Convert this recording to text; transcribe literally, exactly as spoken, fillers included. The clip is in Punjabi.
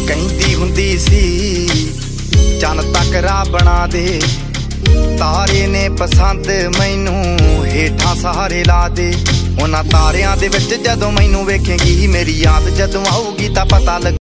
ਕਹਿੰਦੀ ਹੁੰਦੀ ਸੀ ਚੰਨ ਤੱਕ ਰਾਹ ਬਣਾ ਦੇ, ਤਾਰੇ ਨੇ ਪਸੰਦ ਮੈਨੂੰ ਹੇਠਾਂ ਸਹਾਰੇ ਲਾ ਦੇ। ਉਹਨਾਂ ਤਾਰਿਆਂ ਦੇ ਵਿੱਚ ਜਦੋਂ ਮੈਨੂੰ ਵੇਖੇਂਗੀ, ਮੇਰੀ ਯਾਦ ਜਦੋਂ ਆਊਗੀ ਤਾਂ ਪਤਾ ਲੱਗ